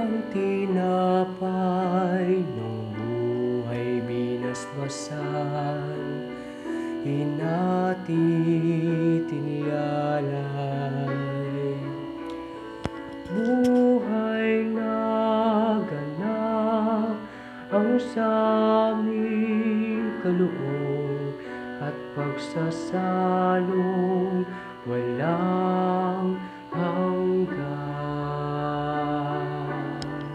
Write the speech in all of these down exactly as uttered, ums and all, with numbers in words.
ang tinapay ng buhay binasbasan, hinati tinyalay. Buhay na ganap ang saming kaloob at pagsasalong walang hanggan.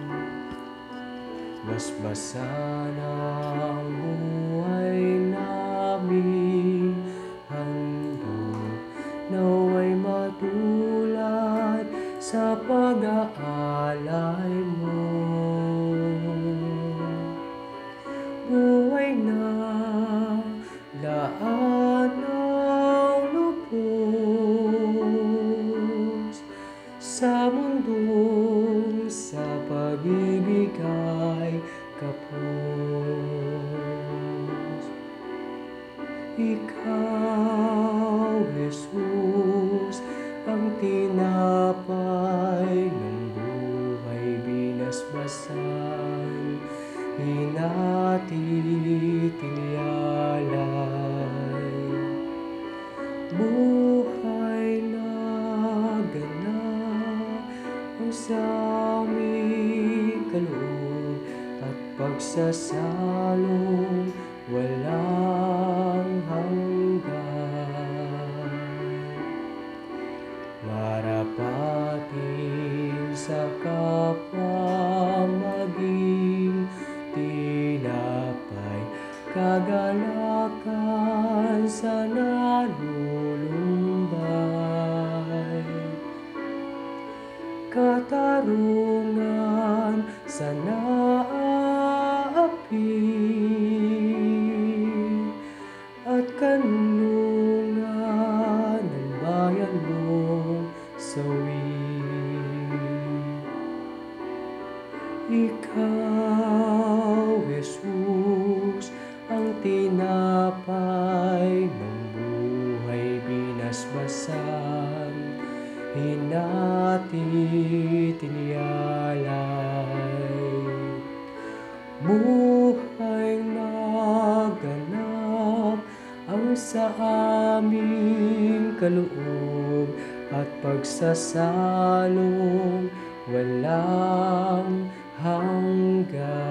Basbasan ang buhay namin handog, nawa'y matulad sa pag-aalay mo. Buhay na laan ng lubos sa mundong sa pag-ibig ay kapos. Ikaw, Jesus, ang tinapay ng buhay binasbasan, hinati tinyalay. Buhay na ganap ang saming kaloob at pagsasalong walang hanggan. Marapatin sa kapwa maging tinapay, kagalakan sa nalulumbay, katarungan sa naapi, at kanlungan ng bayan mong sawi. Ikaw, Jesus, ang tinapay ng buhay binasbasan, hinati tinyalay. Buhay na ganap ang sa aming kaloob at pagsasalong walang hanggan.